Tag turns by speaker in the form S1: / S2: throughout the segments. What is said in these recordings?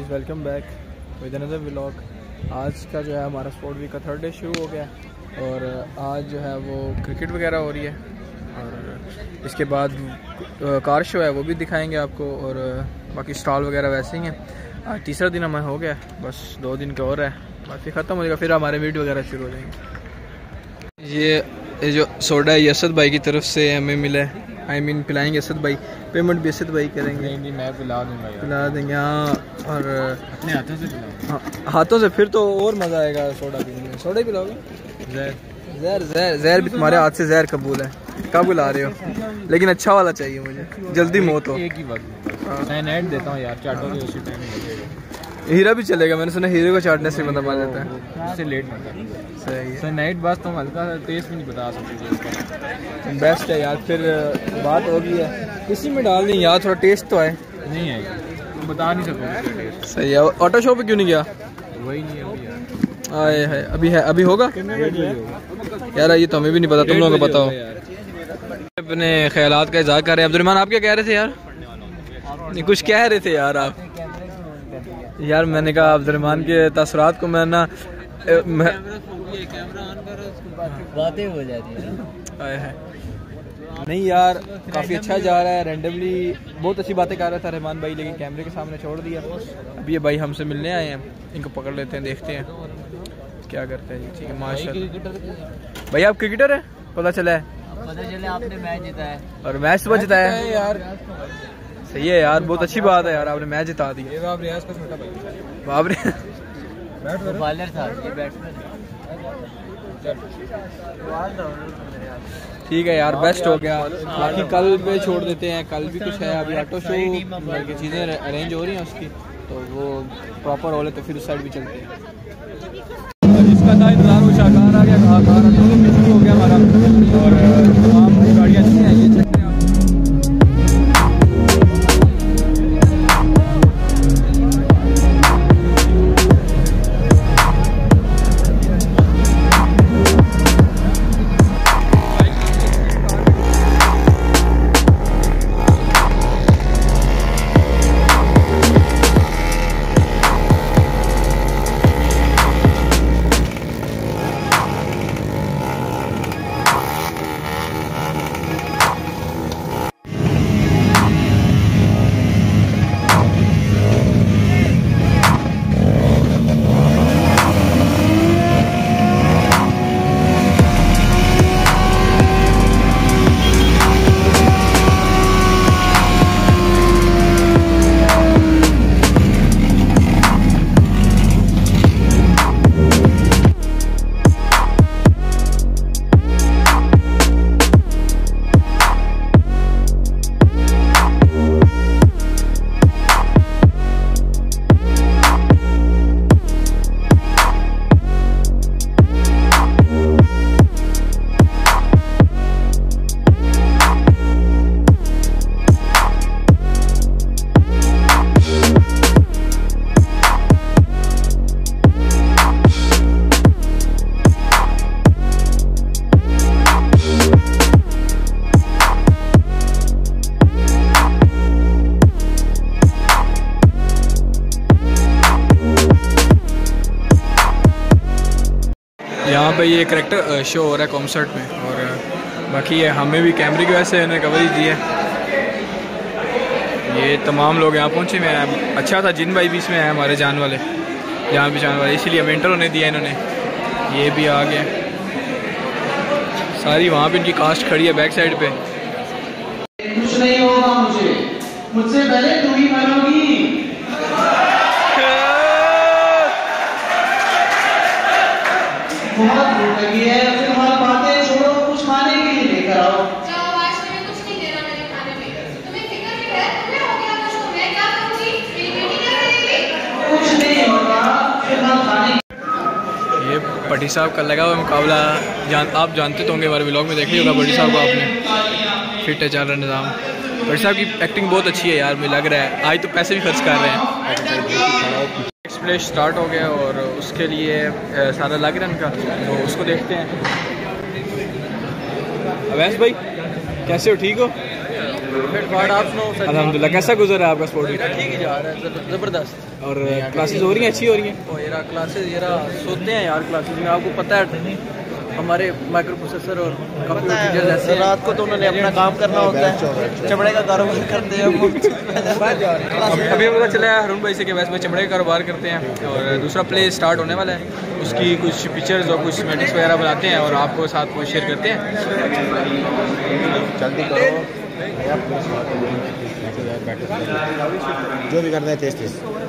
S1: Guys, welcome back with another vlog. आज का जो है हमारा स्पोर्ट वीक का थर्ड डे शुरू हो गया और आज जो है वो क्रिकेट वगैरह हो रही है और इसके बाद कार शो है वो भी दिखाएंगे आपको और बाकी स्टॉल वगैरह वैसे ही हैं। आज तीसरा दिन हमें हो गया, बस 2 दिन का और है, बाकी ख़त्म हो जाएगा, फिर हमारे मीट वगैरह शुरू हो जाएंगे। ये जो सोडा है यसद भाई की तरफ से हमें मिला है, पिलाएंगे असद भाई, पेमेंट भी असद भाई करेंगे।
S2: नहीं मैं पिला
S1: देंगे हाँ, और
S2: अपने हाथों से पिलाओ।
S1: हाँ हाथों से, फिर तो और मज़ा आएगा सोडा पीने में। सोडा ही पिलाओगे? जहर भी तुम्हारे हाथ से जहर कबूल है। कब बुला रहे हो? लेकिन अच्छा वाला चाहिए मुझे, जल्दी मौत हो।
S2: एक ही बात साइनाइड देता हूँ यार, चाटोगे उसी टाइम लगेगा।
S1: हीरा भी चलेगा, मैंने सुना हीरे को चाटने से बंदा मान जाता है।
S2: उससे लेट मत
S1: सही है।
S2: साइनाइड बस तुम हल्का सा टेस्ट भी नहीं बता सकते।
S1: बेस्ट है यार, फिर बात होगी है इसी में डाल दें यार, थोड़ा टेस्ट तो आए।
S2: नहीं है तुम बता नहीं सकते टेस्ट।
S1: सही है। ऑटो शो पे क्यों नहीं गया?
S2: वही नहीं है अभी यार।
S1: आए है अभी है, अभी होगा यार, ये तो हमें भी नहीं पता, तुम लोगों को पता हो। अपने ख्यालात का इज़हार कर रहे हैं। अब्दुर्रहमान आप क्या कह रहे थे यार? नहीं कुछ कह रहे थे यार आप। यार मैंने कहा अब्दुर्रहमान के तसरात को मैं ना
S3: बातें हो जाती है।
S1: नहीं यार, काफ़ी अच्छा जा रहा है। रैंडमली बहुत अच्छी बातें कर रहा था रहमान भाई, लेकिन कैमरे के सामने छोड़ दिया। अभी ये भाई हमसे मिलने आए हैं, इनको पकड़ लेते हैं, देखते हैं क्या करते हैं। ठीक है माशाल्लाह। भाई आप क्रिकेटर हैं? पता चला है,
S3: आपने मैच जीता है
S1: और मैच तो जिताया है यार। सही है यार, बहुत अच्छी बात है यार, आपने मैच जिता दिया। बाप रे
S3: बॉलर था ये बैट्समैन।
S1: ठीक है यार, बेस्ट हो गया। बाकी कल पे छोड़ देते हैं, कल भी कुछ है, अभी ऑटो शो की चीज़ें अरेंज हो रही हैं उसकी, तो वो प्रॉपर हो ले तो फिर उस साइड भी चलते हैं। जिसका था इंतजार वो शाहकार आ गया, कार शुरू हो गया हमारा और तमाम गाड़ियाँ अच्छी हैं, ये चलते हैं। यहाँ पे ये करेक्टर शो हो रहा है कॉन्सर्ट में, और बाकी ये हमें भी कैमरे की वजह से इन्होंने कवरेज दी है। ये तमाम लोग यहाँ पहुँचे हुए हैं। अच्छा था जिन भाई भी इसमें है हमारे जान वाले, यहाँ भी जान वाले, इसीलिए मेंटर होने दिया इन्होंने। ये भी आ गए सारी, वहाँ पे इनकी कास्ट खड़ी है बैक साइड पे।
S4: कुछ नहीं होगा मुझसे पहले तू ही मरोगी। बहुत भूख लगी है, फिर हर बातें छोड़ो, कुछ खाने के लिए लेकर आओ।
S5: जाओ, आज तुम्हें कुछ नहीं देना मेरे खाने में। तुम्हें फिक्र भी है, तुम्हें हो गया कुछ तो मैं क्या करूंगी? मेरी बेटी क्या करेगी?
S4: कुछ नहीं होगा, फिर हम खाने।
S1: ये भट्टी साहब का लगा हुआ मुकाबला, आप जानते तो होंगे, हमारे व्लॉग में देखे होगा भट्टी साहब को आपने। फिट है, चल रहा निज़ाम। भट्टी साहब की एक्टिंग बहुत अच्छी है यार, मुझे लग रहा है आज तो पैसे भी खर्च कर रहे हैं। एक्सप्लेश स्टार्ट हो गया और उसके लिए सारा लग रहा है इनका, तो उसको देखते हैं। अवैस भाई कैसे हो, ठीक हो? अल्हम्दुलिल्लाह। कैसा गुजरा है आपका स्पोर्ट वीक?
S6: ठीक ही जा रहा है, ज़बरदस्त।
S1: और क्लासेस हो रही हैं, अच्छी हो रही हैं?
S6: और यार क्लासेस यार सोते हैं यार क्लासेस में, आपको पता है हमारे माइक्रो प्रोसेसर और कंप्यूटर टीचर्स ऐसे हैं। रात को तो उन्होंने अपना काम करना होता है, चमड़े का कारोबार करते हैं।
S1: अभी पता चला है हरून भाई से कि वैसे में चमड़े का कारोबार करते हैं और दूसरा प्ले स्टार्ट होने वाला है, उसकी कुछ पिक्चर्स और कुछ सिनेमैटिक्स वगैरह बनाते हैं और आपको साथ वो शेयर करते हैं।
S2: जल्दी करो जो भी करना है तेज तेज।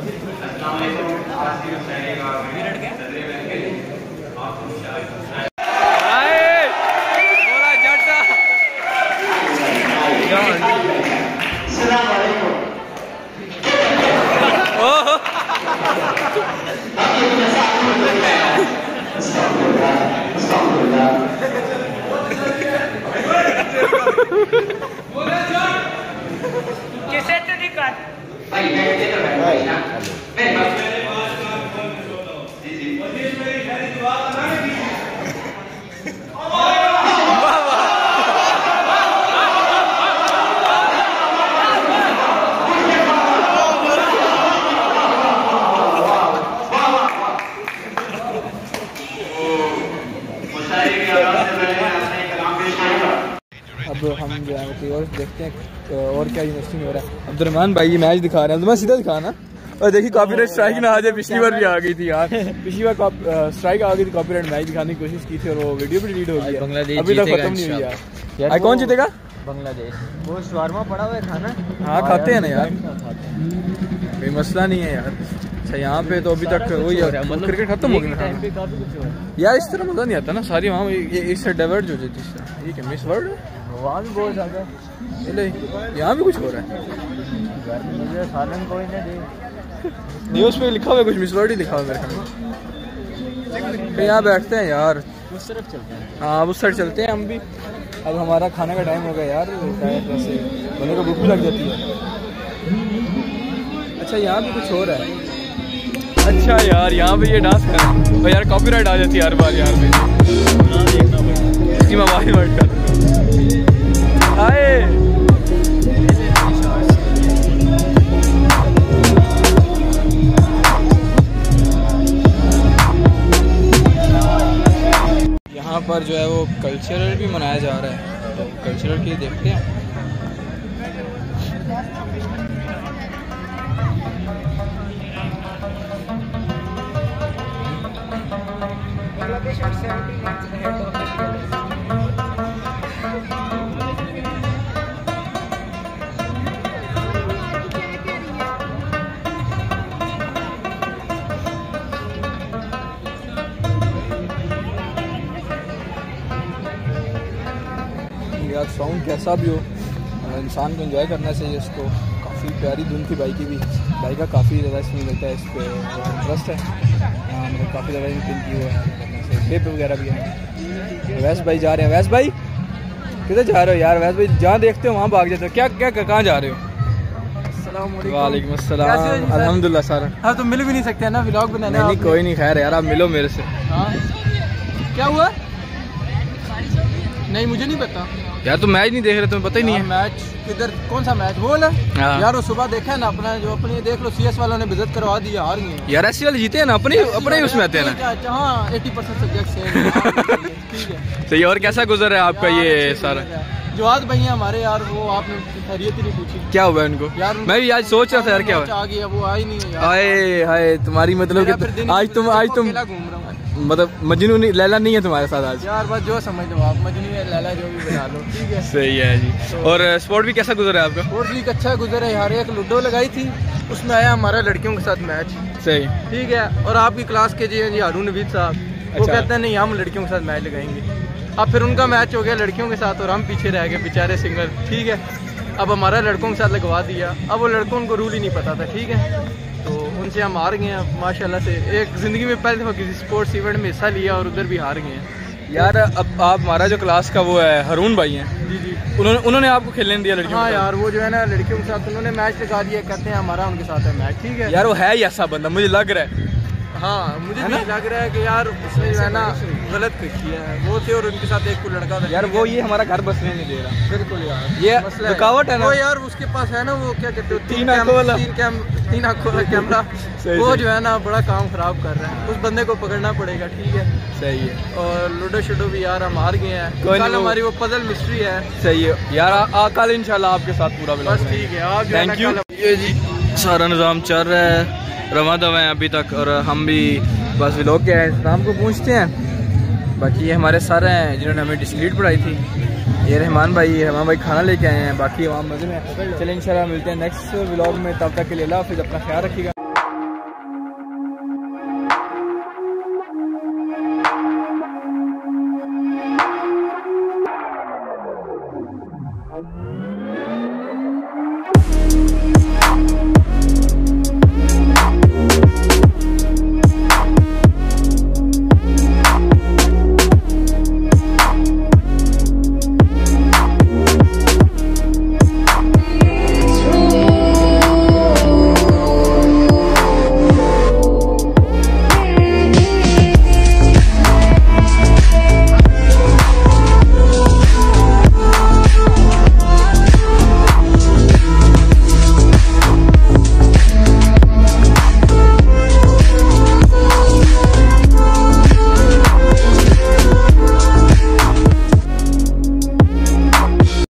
S1: अब हम जो है कोई और देखते हैं और क्या यूनिवर्सिटी में हो रहा है। अब्दुर्रहमान भाई ये मैच दिखा रहे हैं, तो मैं सीधा दिखाना। और देखिए कॉपीराइट स्ट्राइक ना आ जाए, पिछली बार भी आ गई थी यार, पिछली बार स्ट्राइक आ गई थी, कॉपीराइट मैच दिखाने की कोशिश की थी और वो वीडियो भी डिलीट हो गई,
S3: बांग्लादेश
S1: अभी तक खत्म नहीं हुई यार। कौन जीतेगा?
S3: बांग्लादेश। वो शवारमा पड़ा हुआ है खाना।
S1: हाँ खाते हैं ना यार, कोई मसला नहीं है यार। अच्छा यहाँ पे तो अभी तक वही क्रिकेट खत्म हो गया यार, इस तरह मजा नहीं आता ना, सारी वहाँ इससे डाइवर्ट हो जाती है। ये क्या मिस वर्ड है?
S3: वहाँ भी बहुत ज़्यादा।
S1: यहाँ भी कुछ हो रहा है,
S3: मुझे सालन कोई नहीं दे।
S1: न्यूज़ पे लिखा हुआ है कुछ, मिस वर्ड ही लिखा हुआ है मेरे ख्याल में। यहाँ बैठते हैं यार,
S3: उस तरफ चलते हैं।
S1: हाँ उस साइड चलते हैं हम भी। अब हमारा खाने का टाइम हो गया यार, वैसे बने को भूख भी लग जाती है। अच्छा यहाँ भी कुछ हो रहा है। अच्छा यार यहाँ पे ये डांस कर और यार कॉपीराइट आ जाती है हर बार यार पे। इसकी मैं आवाज़ वर्ड कर हाय। यहाँ पर जो है वो कल्चरल भी मनाया जा रहा है, तो कल्चरल के देखते हैं। यार साउंड कैसा भी हो, इंसान को एंजॉय करना चाहिए इसको। काफ़ी प्यारी धुन थी बाइक की भी, बाइक का काफ़ी ज़्यादा इसमें लगता है, इस पर इंटरेस्ट है। मतलब काफ़ी ज़्यादा इंपिन की हुआ है, टेप वगैरह भी है। वैस भाई जा रहे हैं, वैस भाई किधर जा रहे हो यार? वैस भाई जहाँ देखते हो वहाँ भाग जाते हो, क्या क्या कहाँ जा रहे हो? वालेकुम अस्सलाम। अल्हम्दुलिल्लाह सर।
S6: हाँ तो मिल भी नहीं सकते हैं ना, व्लॉग बनाने।
S1: नहीं कोई नहीं, खैर यार आप मिलो मेरे से।
S6: हाँ क्या हुआ? नहीं मुझे नहीं पता
S1: यार, तुम मैच नहीं देख रहे, तुम्हें पता ही नहीं है।
S6: मैच किधर, कौन सा मैच? वो ना यार, वो सुबह देखा है ना अपना, जो अपने देख लो CS वालों ने विजिट करवा दिया, हार गए
S1: यार। ऐसी वाले जीते हैं ना, अपने ही उसमें आते हैं ना।
S6: हाँ 80% सब्जेक्ट से ठीक है।
S1: सही। और कैसा गुजर है आपका ये सारा?
S6: जवाद भाई हैं हमारे यार, वो आपने खैरियत ही नहीं पूछी,
S1: क्या हुआ उनको यार? मैं भी आज सोच रहा था यार क्या हुआ।
S6: आ गया वो, आई नहीं यार।
S1: हाय हाय, तुम्हारी मतलब कि आज तुम
S6: घूम रहा हूँ,
S1: मतलब मजनू नहीं, लैला नहीं है तुम्हारे साथ आज
S6: यार। बस जो समझ लो आप, मजनू है लैला जो भी बना लो, ठीक है।
S1: सही है जी। और स्पोर्ट भी कैसा गुजरा है आपका?
S6: स्पोर्ट वीक अच्छा गुजरा है यार। एक लूडो लगाई थी, उसमें आया हमारा लड़कियों के साथ मैच।
S1: सही
S6: ठीक है। और आपकी क्लास के जी हारून नवीद साहब, वो कहते हैं नहीं हम लड़कियों के साथ मैच लगाएंगे। अब फिर उनका मैच हो गया लड़कियों के साथ और हम पीछे रह गए बेचारे सिंगल, ठीक है। अब हमारा लड़कों के साथ लगवा दिया, अब वो लड़कों को रूल ही नहीं पता था, ठीक है। तो उनसे हम हार गए हैं माशाल्लाह से। एक ज़िंदगी में पहले दफ़ा किसी स्पोर्ट्स इवेंट में हिस्सा लिया और उधर भी हार गए हैं
S1: यार। अब आप हमारा जो क्लास का वो है हारून भाई हैं,
S6: जी जी,
S1: उन्होंने आपको खेलने दिया लड़कियों?
S6: हाँ यार, वो जो है ना लड़कियों के साथ उन्होंने मैच लगा दिया, कहते हैं हमारा उनके साथ है मैच, ठीक है।
S1: यार वो है ही ऐसा बंदा, मुझे लग रहा है।
S6: हाँ मुझे भी लग रहा है कि यार उसमें जो है ना गलत किया है। वो थे और उनके साथ एक को लड़का था
S1: यार वो ये हमारा घर बसने नहीं दे रहा।
S6: बिल्कुल यार
S1: ये
S6: मसला
S1: रुकावट है ना।
S6: वो यार उसके पास है ना वो क्या कहते हो
S1: तीन आंखों वाला
S6: कैमरा वो जो है ना बड़ा काम खराब कर रहा है। उस बंदे को पकड़ना पड़ेगा। ठीक है
S1: सही है।
S6: और लूडो शूडो भी यार हम हार गए हैं।
S1: कोई
S6: कल
S1: नहीं,
S6: हमारी वो पजल मिस्ट्री है।
S1: सही है यार। कल इंशाल्लाह आपके साथ पूरा
S6: बस ठीक है आप
S1: थैंक यू। ये जी सारा निज़ाम चल रहा है, रवा दवा है अभी तक, और हम भी बस व्लॉग के इंतजाम को पूछते हैं। बाकी ये हमारे सर हैं जिन्होंने हमें डिस्क्रीट पढ़ाई थी। ये रहमान भाई खाना लेके आए हैं। बाकी वहाँ मज़े में। चलिए इंशाल्लाह मिलते हैं नेक्स्ट व्लॉग में। तब तक के लिए अल्लाह हाफ़िज़, अपना ख्याल रखिएगा।